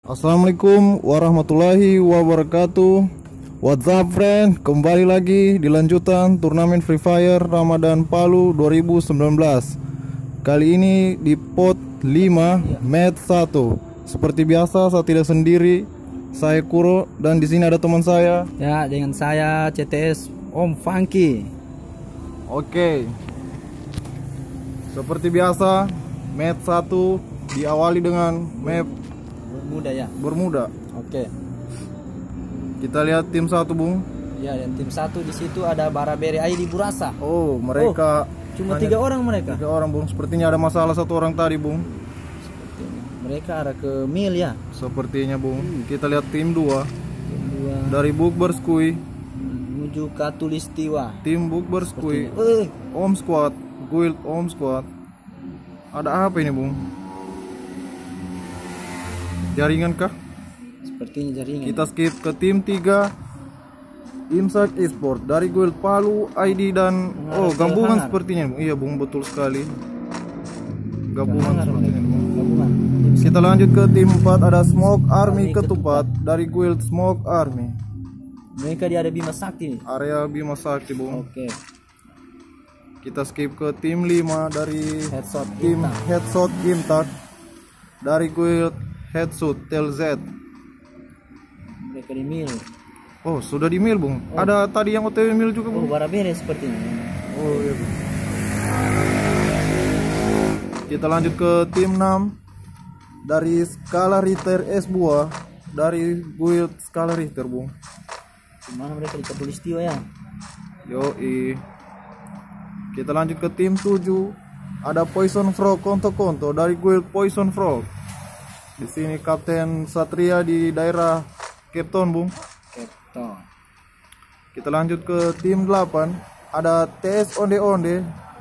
Assalamualaikum warahmatullahi wabarakatuh. What's up friend, kembali lagi di lanjutan turnamen Free Fire Ramadan Palu 2019. Kali ini di pot 5 match 1. Seperti biasa saya tidak sendiri, saya Kuro dan di sini ada teman saya. Ya, dengan saya CTS Om Funky. Oke. Seperti biasa, match 1 diawali dengan map Bermuda ya. Bermuda. Oke. Kita lihat tim 1, Bung. Ya, dan tim 1 di situ ada Barabere ID Burasa. Oh, mereka Cuma hanya 3 orang mereka. 3 orang, Bung. Sepertinya ada masalah 1 orang tadi, Bung. Mereka arah ke Mil ya. Sepertinya, Bung. Kita lihat tim 2 Tim 2 dari Bukberskui. menuju Katulistiwa. Tim Bukberskui. Sepertinya. Om Squad, Guild Om Squad. Ada apa ini, Bung? Jaringan kah? Sepertinya jaringan. Kita skip ke tim 3 Imsak Esport dari Guild Palu ID dan gabungan sepertinya, Bung. Iya, Bung, betul sekali. Gabungan sepertinya, Bung. Gabungan. Kita lanjut ke tim 4, ada Smoke Army Ketupat dari Guild Smoke Army. Mereka di area Bima Sakti. Area Bima Sakti, Bung. Oke. Kita skip ke tim 5 dari Headshot tim Gimtak. Headshot Gimtak dari Guild Headshot TLZ. Mereka di Mil. Oh, sudah di Mil, Bung. Ada tadi yang OTW Mil juga, Oh, Bung. Barabere sepertinya. Oh, iya, Bung. Kita lanjut ke tim 6 dari Skala Richter S Buah dari Guild Skala Richter, Bung. Gimana mereka di Katulistiwa ya? Yoi. Kita lanjut ke tim 7. Ada Poison Frog Konto-Konto dari Guild Poison Frog. Di sini Kapten Satria di daerah Cape Town, Bung. Keto. Kita lanjut ke tim 8. Ada TS Onde Onde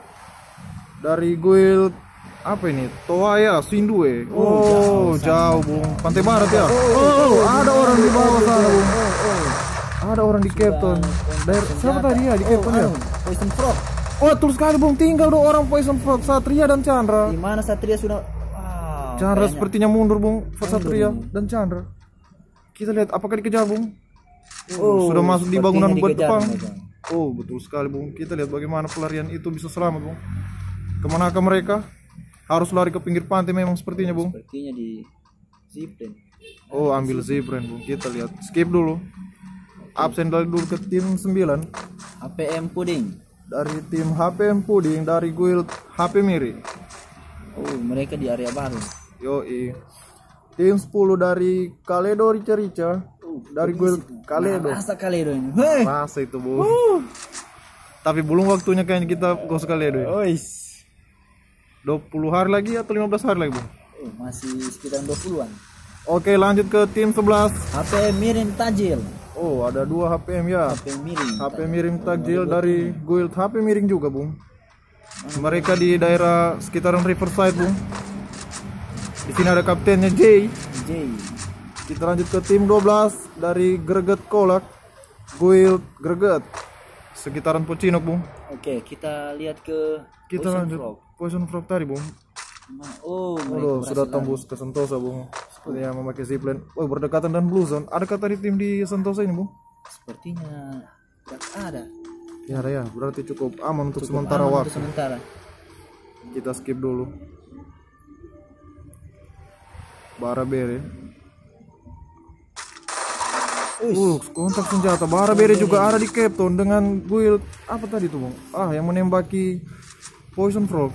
dari Guild apa ini? Toaya Sindue. Oh, jauh, Bung. Pantai Barat ya. Oh, ada orang di bawah sana, Bung. Ada orang di Cape Town. Siapa tadi ya di Cape Town ya? Poison Frog. Oh, betul sekali, Bung. Tinggal 2 orang Poison Frog, Satria dan Chandra. Di mana Satria sudah? Wow. Chandra kayaknya. sepertinya mundur, Bung. Satria Bung. dan Chandra. Kita lihat apakah dikejar, Bung. Oh, Sudah masuk di bangunan buat dikejar depan. mereka. Oh, betul sekali, Bung. Kita lihat bagaimana pelarian itu bisa selamat, Bung. Kemanakah mereka? Harus lari ke pinggir pantai memang sepertinya, Bung. Sepertinya di zipline. Oh, ambil zipline, Bung. Kita lihat. Skip dulu. Absen dulu ke tim 9 APM Puding. dari tim HPM Puding dari Guild HP Miri. Oh, mereka di area baru. Yoi. Tim 10 dari Kaledo Rica-Rica dari Guild Kaledo. Rasa Kaledo ini. Hei. Masa itu, Bung. Tapi belum waktunya kayaknya kita gos Kaledo ya. Ois. 20 hari lagi atau 15 hari lagi, Bung? Oh, masih sekitar 20-an. Oke, lanjut ke tim 11. APM Mirim Tajil. Oh, ada 2 HPM ya. APM Mirim. HP Miring Takjil dari Guild HP Miring juga, Bung. Mereka di daerah sekitaran Riverside, Bung. Di sini ada kaptennya J. J. Kita lanjut ke tim 12 dari Greget Kolak, Guild Greget, sekitaran Pocinok, Bung. Oke, kita lihat ke Kita Poison lanjut Frog. Poison Frog tadi, Bung. Oh, Oh, mereka sudah berhasil tembus ke Sentosa, Bung. Sepertinya memakai zipline. Oh, berdekatan dan Blue Zone. Adakah tadi tim di Sentosa ini, Bung? lari. Sepertinya tidak ada. Ya, ada ya. Berarti cukup aman untuk sementara Aman waktu. untuk sementara. Kita skip dulu. Barabere. Kontak senjata. Barabere juga ada di Cape Town dengan Guild apa tadi tuh, Bung? Ah, yang menembaki Poison Frog.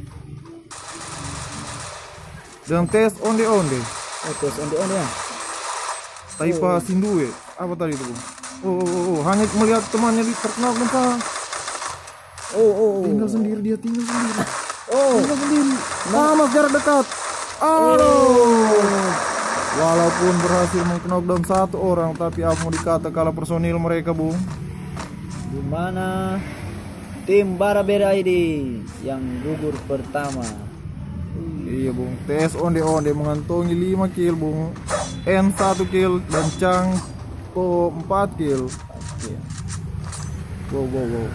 Dengan tes onde. Oh, terus on ya. Taipa Sindue. Apa tadi itu, Bung? Oh, hanya melihat temannya terkena gempa. Oh. Tinggal sendiri dia, tinggal sendiri. Oh. Tinggal sendiri. Sama jarak dekat. Aduh. Walaupun berhasil meng-knockdown 1 orang, tapi apa mau dikata kalau personil mereka, Bung? Di mana tim Barabere ID yang gugur pertama. Iya, Bung. TS onde mengantongi 5 kill, Bung. N 1 kill dan Chang Po 4 kill. Oke. Wow.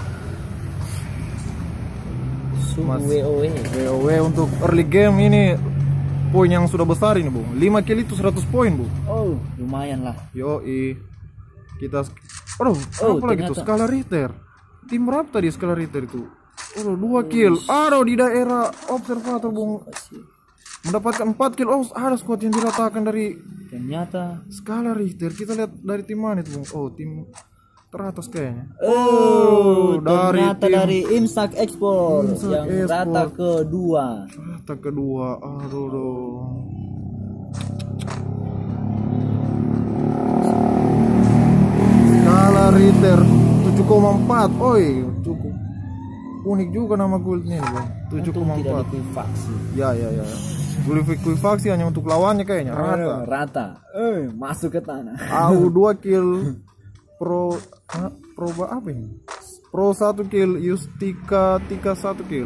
Suhu WoW. WoW untuk early game ini poin yang sudah besar ini Bung. 5 kill itu 100 poin Bung. Oh, lumayan lah. Yoi. Kita apa lagi tuh? Skala Richter. Tim berapa tadi skala Richter itu? 2 kill. Di daerah observator Bung. Mendapatkan 4 kill. Ada squad yang diratakan dari Ternyata skala Richter. Kita lihat dari tim mana itu Bung? Tim teratas kayaknya. ternyata dari Imsak Export yang rata kedua. Aduh. Skala Ritter 7,4. Cukup unik juga nama guildnya ini Bang. 7,4. Faksi. Ya. Guild faksi hanya untuk lawannya kayaknya. Rata. Masuk ke tanah. AU 2 kill. Pro apa ini? Pro 1 kill, Yustika 1 kill.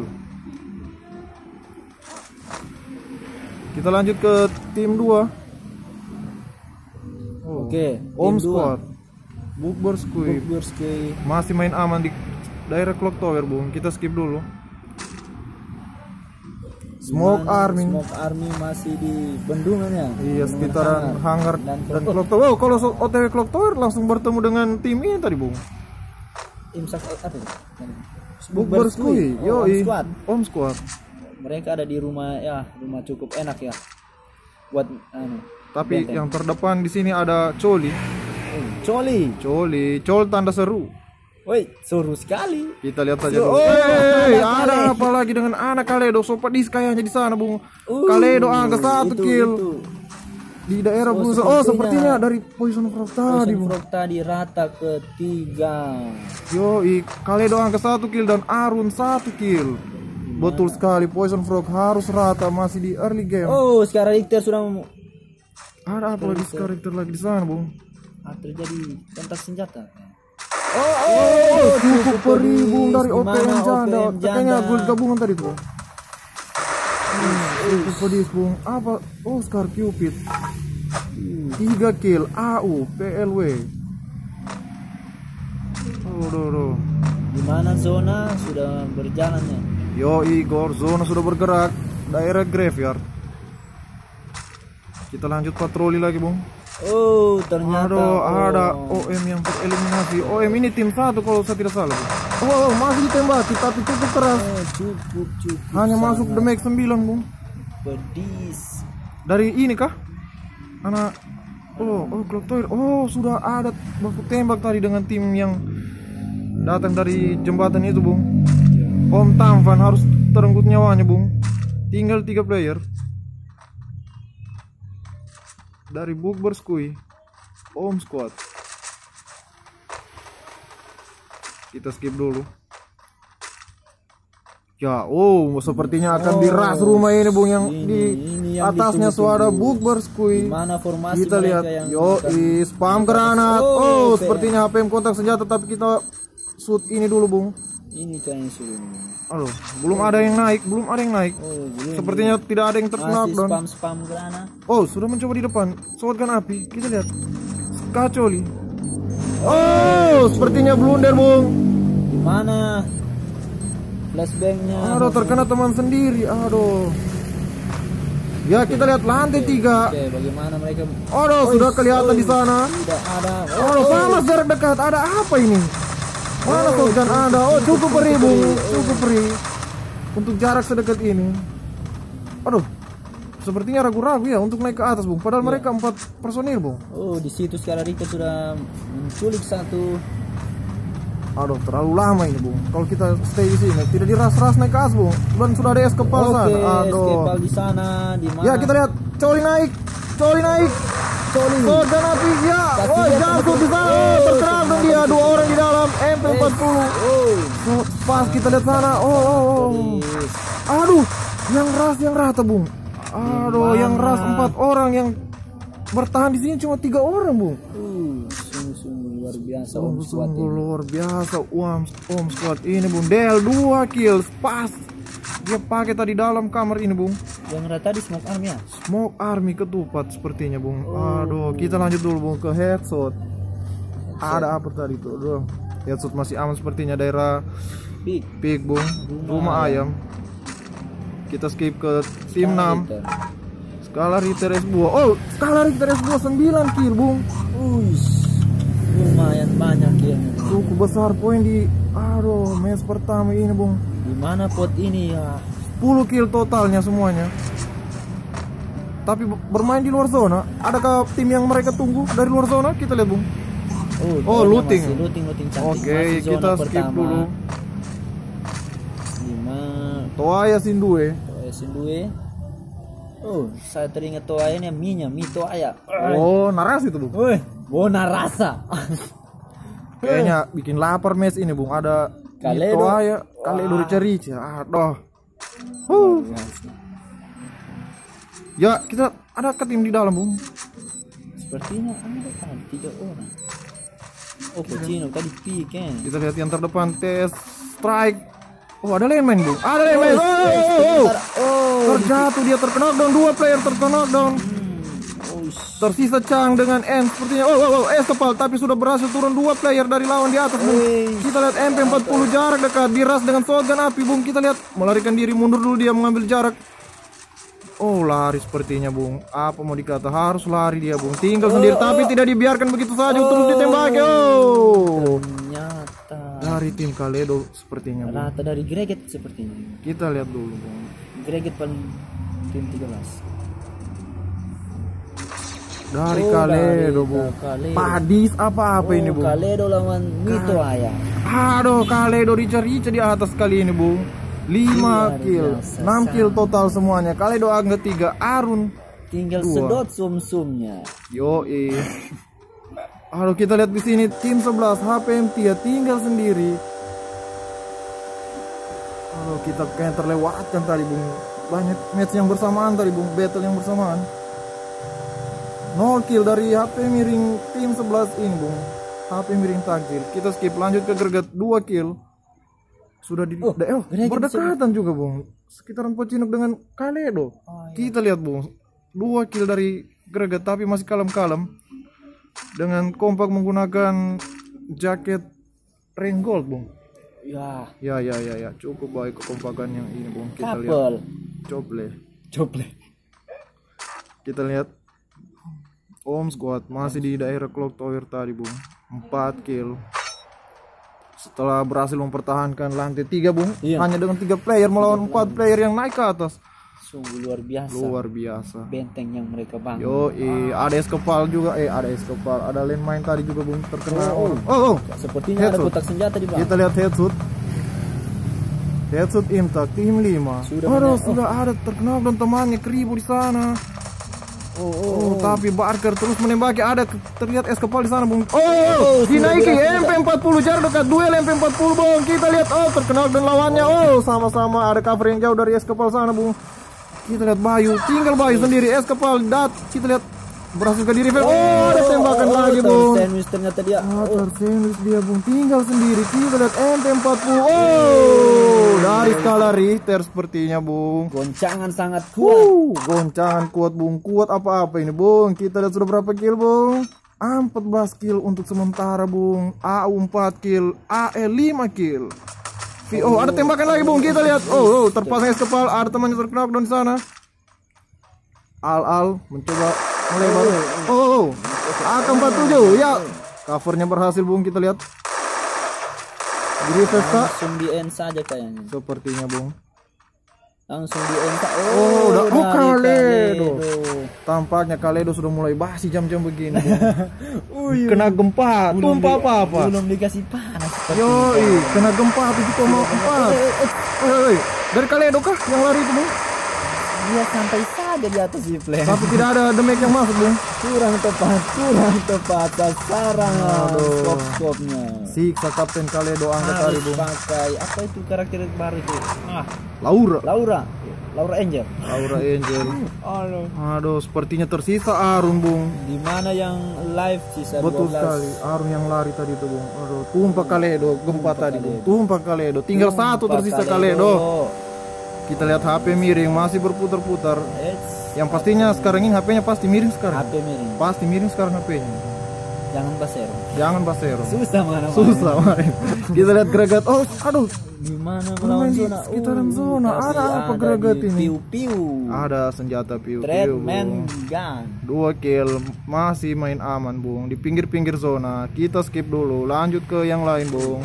Kita lanjut ke tim 2. Oke, Om tim Squad. Bukber Squid. Masih main aman di daerah Clock Tower, Bung. Kita skip dulu. Smoke Army masih di bendungan ya. Iya, sekitaran hangar dan Clock Tower. Kalau OTW Clock Tower langsung bertemu dengan tim ini tadi, Bung. Imsak apa? Bukber Squid. Om Squad. Mereka ada di rumah cukup enak ya. Buat Tapi yang terdepan di sini ada Coli. Col tanda seru. Woi, seru sekali. Kita lihat saja dulu. Ada apa lagi dengan anak Kaledo? Sopadis kayaknya di sana, Bung. Kaledo angka 1 kill. Di daerah Bung. Sepertinya dari Poison Frog tadi, Bung. Frog tadi rata ketiga. Kaledo angka 1 kill dan Arun 1 kill. Betul sekali, Poison Frog harus rata masih di early game. Sekarang Richter sudah ada apa lagi karakter lagi di sana, Bung? Terjadi kontak senjata. Cukup perih, Bung, dari OPM Janda. Kayaknya guild gabungan tadi tuh. Cukup pedis, Bung. Apa? Scar Cupid 3 kill. AU PLW. Dimana zona sudah berjalannya? Igor, zona sudah bergerak. Daerah graveyard. Kita lanjut patroli lagi, Bung. Ternyata ada OM yang tereliminasi. OM ini tim 1 kalau saya tidak salah. Masih ditembaki tapi cukup keras. Cukup. Hanya masuk damage 9, Bung. Pedis. Dari ini kah? Anak Clock Tower. Sudah ada baku tembak tadi dengan tim yang datang dari jembatan itu, Bung. Om Tamvan harus terenggut nyawanya, Bung. Tinggal 3 player. Dari Bukber Squid, Om Squad. Kita skip dulu. Sepertinya akan diras rumah ini, Bung, yang di atasnya suara Bukber Squid. Mana formasi kita lihat. Spam granat. Sepertinya HPM kontak senjata, tapi kita shoot ini dulu, Bung. Ini kayaknya sudah. Belum ada yang naik. Sepertinya tidak ada yang terkena knockdown. Spam granat. Sudah mencoba di depan. Shotgun api. Kita lihat. Kacoli. Sepertinya blunder, Bung. Gimana? Flashbangnya. Terkena teman sendiri. Ya, kita lihat lantai 3. Bagaimana mereka? Sudah kelihatan di sana. Tidak ada. Sama jarak dekat. Ada apa ini? Mana shotgun ada? Cukup perih, Bung. Cukup perih untuk jarak sedekat ini. Sepertinya ragu-ragu ya untuk naik ke atas, Bung. Padahal mereka 4 personil, Bung. Di situ sekarang Richter sudah menculik 1. Terlalu lama ini, Bung. Kalau kita stay di sini tidak diras-ras naik ke atas, Bung. Dan sudah ada eskepal sana. Eskepal di sana. Di mana? Ya, kita lihat Coli naik. Shotgun api, ya. Jatuh di sana. Terserang dong dia. 2 orang di dalam MP40. Pas kita lihat sana. Yang rata, Bung. Yang ras 4 orang, yang bertahan di sini cuma 3 orang, Bung. Sungguh luar biasa. Sungguh luar biasa. Om Squad ini, Bung. Del 2 kill. Pas dia pakai tadi dalam kamar ini, Bung. Yang rata di Smoke Army ya? Smoke Army ketupat sepertinya, Bung. Kita lanjut dulu, Bung, ke headshot. Ada apa tadi tuh? Headshot masih aman sepertinya daerah Peak, Bung. Rumah ayam. Kita skip ke tim 6. Skalari Teres Buah. Oh, Skalari Teres Buah 9 kill, Bung. Uish, lumayan banyak ya. Cukup besar poin di match pertama ini, Bung. Di mana pot ini ya? 10 kill totalnya semuanya. Tapi bermain di luar zona. Adakah tim yang mereka tunggu dari luar zona? Kita lihat, Bung. Oh, looting. Looting cantik. Oke, kita skip dulu. 5 Toaya Sindue. Sindue. Oh, saya teringat Toaya ini mie Toaya. Oh, narasi itu, Bung. Woi, bona rasa. Kayaknya bikin lapar match ini, Bung. Ada Kaledo. Toaya, Kaledo Rica. Aduh. Ya, kita ada ke tim di dalam, Bung. Sepertinya ada kan 3 orang. Oh, Pocino tadi pick kan. Kita lihat yang terdepan tes strike. Oh, ada landmine, Bung. Ada landmine. Terjatuh, dia terkena down, 2 player terkena down. Tersisa Chang dengan N sepertinya. Estepal tapi sudah berhasil turun 2 player dari lawan di atas, Bung. Kita lihat MP40 jarak dekat diras dengan shotgun api, Bung. Kita lihat melarikan diri, mundur dulu dia mengambil jarak. Oh, lari sepertinya, Bung. Apa mau dikata, harus lari dia, Bung. Tinggal sendiri tapi tidak dibiarkan begitu saja terus ditembaki. Ternyata dari tim Kaledo sepertinya, Bung. rata dari Greget sepertinya. Kita lihat dulu, Bung. Greget paling tim 13. Dari Kaledo, Bung. Kaledo. Padis apa ini, Bung? Kaledo lawan Mito Ayah. Aduh, Kaledo Rica di atas kali ini, Bung. 5 kill, 6 kill total semuanya. Kaledo angka 3, Arun tinggal 2. sedot sum-sumnya. Yoi. Aduh, kita lihat di sini tim 11 HPMT ya tinggal sendiri. Aduh, kita kayak terlewatkan tadi, Bung. Banyak match yang bersamaan tadi, Bung. Battle yang bersamaan. 0 kill dari HP miring tim 11 ini, Bung. HP miring takjil. Kita skip lanjut ke Greget 2 kill. Sudah di berdekatan juga, Bung. Sekitaran Pocinok dengan Kaledo. Kita lihat, Bung. 2 kill dari Greget tapi masih kalem-kalem. Dengan kompak menggunakan jaket ring gold, Bung. Ya. Cukup baik kekompakan yang ini, Bung. Kita Couple. lihat. Coble. Kita lihat Om Squad masih di daerah Clock Tower tadi, Bung. 4 kill. Setelah berhasil mempertahankan lantai 3, Bung. Hanya dengan 3 player melawan 4 player yang naik ke atas. Sungguh luar biasa. Benteng yang mereka bangun. Ada Escapal juga. Ada Escapal. Ada landmine tadi juga, Bung. Terkena. Sepertinya ada kotak senjata di bawah. Kita lihat headshot Imtak tim 5. Sudah ada terkena dan temannya Kribo di sana. Tapi Barker terus menembaki. Ada terlihat Escapal di sana, Bung. Dinaiki MP40 jarak dekat, duel MP40, Bung. Kita lihat terkenal dan lawannya. Sama-sama ada cover yang jauh dari Escapal sana, Bung. Kita lihat Bayu, tinggal Bayu sendiri. Escapal kita lihat berhasil ke diri. Ada tembakan lagi, Bung. Tersandwich ternyata dia. Tersandwich dia, Bung. Tinggal sendiri. Kita lihat MP40. Dari skala Richter sepertinya, Bung. Goncangan sangat kuat. Goncangan kuat, Bung. Kuat apa-apa ini, Bung. Kita lihat sudah berapa kill, Bung. 14 kill untuk sementara, Bung. AU 4 kill, AE 5 kill. Ada tembakan lagi, Bung. Kita lihat. Terpasang es kepala. Ada temannya terkena down di sana. Al mencoba melebar. AK47. Ya. Covernya berhasil, Bung. Kita lihat. Di Vesta. Langsung di end saja kayaknya. Sepertinya, Bung. Langsung di end. Kaledo. Tampaknya Kaledo sudah mulai basi jam-jam begini. Kena gempa, tumpah apa-apa. Belum dikasih panas. Kena gempa 7,4. Dari Kaledo kah yang lari itu, Bung? Dia santai saja di atas si plane. Tapi tidak ada damage yang masuk, Bung. Kurang tepat sasaran. Skop-skopnya. Siksa Kapten Kaledo angkat tadi, Bung. Pakai apa itu karakter baru itu? Laura Angel. Aduh, sepertinya tersisa Arun, Bung. Di mana yang live sisa 12? Betul sekali. Arun yang lari tadi itu, Bung. Aduh, tumpah Kaledo, gempa tadi, Bung. Tumpah Kaledo. Tinggal satu tersisa Kaledo. Kita lihat HP miring masih berputar-putar. Yang pastinya sekarang ini HP-nya pasti miring sekarang. HP miring. Pasti miring sekarang HP-nya. Jangan basero. Jangan basero. Susah mana? Susah main. Kita lihat gregat. Oh, aduh. Gimana Main melawan di zona? sekitaran zona. Tapi Ada apa gregat di ini? Piu-piu. Ada senjata piu-piu. Treadman Bung. gun. 2 kill, masih main aman, Bung. Di pinggir-pinggir zona. Kita skip dulu, lanjut ke yang lain, Bung.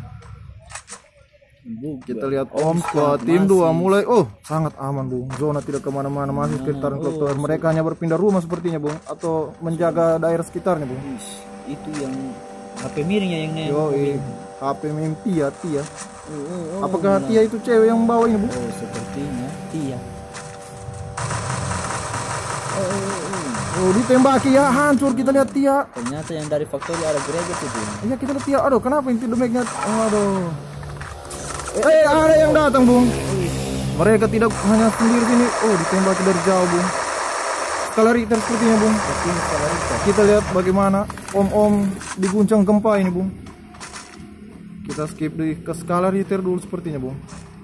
Kita lihat Om Squad tim 2 mulai. Oh, sangat aman, Bung. Zona tidak kemana-mana, masih sekitaran Clock Tower. Mereka hanya berpindah rumah sepertinya, Bung, atau menjaga daerah sekitarnya, Bung. Itu yang HP miringnya yang nembak. Yo, HP main Tia. Apakah Tia itu cewek yang bawa ini, Bung? Oh, sepertinya Tia. Oh, ditembaki ya, hancur. Kita lihat Tia. Ternyata yang dari Factory ada greget itu. Iya, kita lihat Tia. Aduh, kenapa ini damage-nya? Aduh. Ada yang datang, Bung. Mereka tidak hanya sendiri sini. Oh, ditembaki dari jauh, Bung. Skala Richter sepertinya, Bung. Kita lihat bagaimana om-om diguncang gempa ini, Bung. Kita skip ke skala Richter dulu sepertinya, Bung.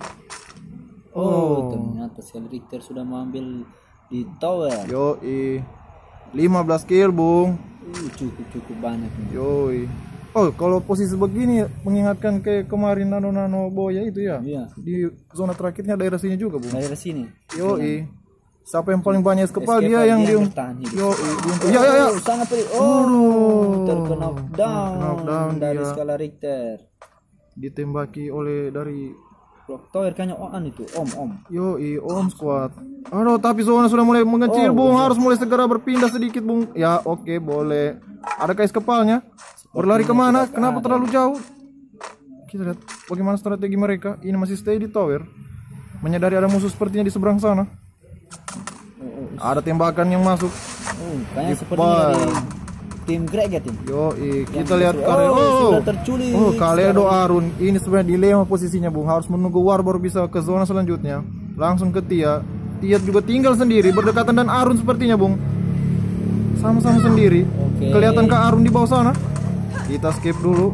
Oh, ternyata skala Richter sudah mengambil di tower. Yoi. 15 kill, Bung. Cukup banyak nih. Yoi. Oh, kalau posisi begini mengingatkan kayak kemarin Nano Boya itu ya. Iya. Di zona terakhirnya daerah sini juga, Bung. Daerah sini. Yoi. Siapa yang paling banyak kepal dia Escape yang dia di bertahan hidup. Yoi. Ya. Sangat pedih. Oh, terkena Knockdown down dari dia. skala Richter. Ditembaki oleh dari Clock Tower kayaknya Oan itu. Om. Yoi, Om Squad. Aduh, tapi zona sudah mulai mengecil, Bung. Harus mulai segera berpindah sedikit, Bung. Ya, oke, boleh. Ada kais kepalnya. Berlari kemana? Kenapa terlalu jauh? Kita lihat bagaimana strategi mereka. Ini masih stay di tower. Menyadari ada musuh sepertinya di seberang sana. Ada tembakan yang masuk. Kayaknya sepertinya dari tim greget ini. Yoi, kita lihat Kaledo. Sudah terculik. Kaledo Arun. Ini sebenarnya dilema posisinya, Bung. Harus menunggu war baru bisa ke zona selanjutnya. Langsung ke Tia. Tia juga tinggal sendiri, berdekatan dan Arun sepertinya, Bung. Sama-sama sendiri. Kelihatan ke Arun di bawah sana. Kita skip dulu.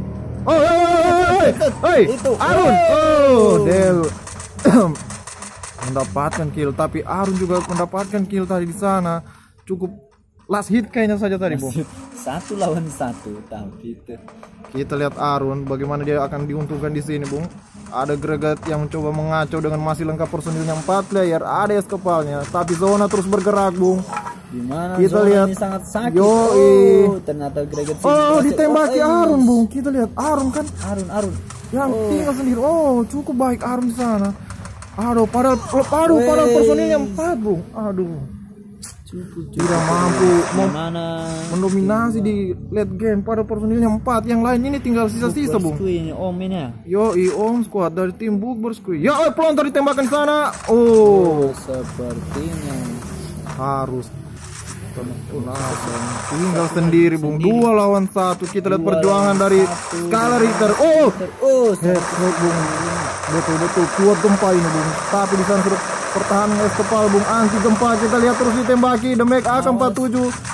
Hei, Arun. Oh, Del mendapatkan kill, tapi Arun juga mendapatkan kill tadi di sana. Cukup last hit kayaknya saja tadi, Bung. 1 lawan 1 tapi itu. Kita lihat Arun bagaimana dia akan diuntungkan di sini, Bung. Ada gregat yang mencoba mengacau dengan masih lengkap personilnya 4 player, ada es kepalnya, tapi zona terus bergerak, Bung. Dimana kita zona lihat ini sangat sakit. Ternyata greget ditembaki Arun, Bung. Kita lihat Arun kan. Arun. Yang tinggal sendiri. Oh, cukup baik Arun di sana. Aduh, padahal personilnya 4, Bung. Aduh. Tidak mampu mendominasi di late game pada personilnya 4. Yang lain ini tinggal sisa-sisa, Bung. Yoi, Om Squad dari tim Bukber Squid. Ya, pelontar ditembakkan di sana. Oh, sepertinya harus tinggal sendiri, Bung. 2 lawan 1. Kita lihat perjuangan dari skala Richter. Headshot, Bung. Betul-betul kuat gempa ini, Bung. Tapi di sana sudah pertahanan es kepal, Bung. Anti gempa. Kita lihat terus ditembaki. The Mac AK-47.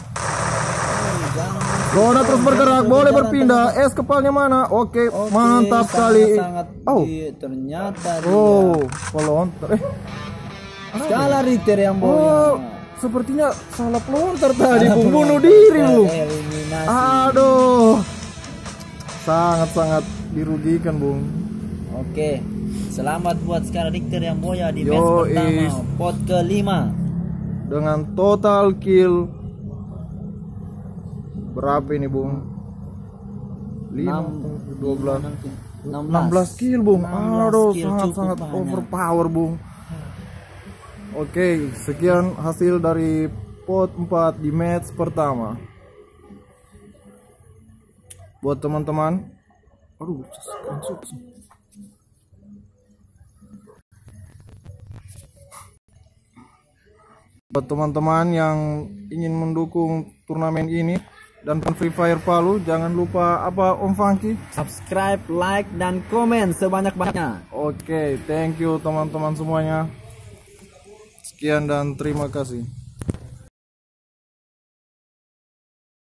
Zona terus bergerak. Boleh berpindah. Es kepalnya mana? Oke, mantap sekali. Ternyata pelontar. skala Richter yang bawa. Sepertinya salah pelontar tadi, Bung. Bunuh diri, Bung. Aduh. Sangat-sangat dirugikan, Bung. Oke. Selamat buat skala Richter yang boya di match pertama, pot ke-5. Dengan total kill berapa ini, Bung? 16 kill, Bung. Aduh, sangat-sangat overpower, Bung. Oke, sekian hasil dari pot 4 di match pertama. Buat teman-teman, buat teman-teman yang ingin mendukung turnamen ini dan Free Fire Palu, jangan lupa Om Funky? Subscribe, like, dan komen sebanyak-banyaknya. Oke, thank you teman-teman semuanya. Sekian dan terima kasih.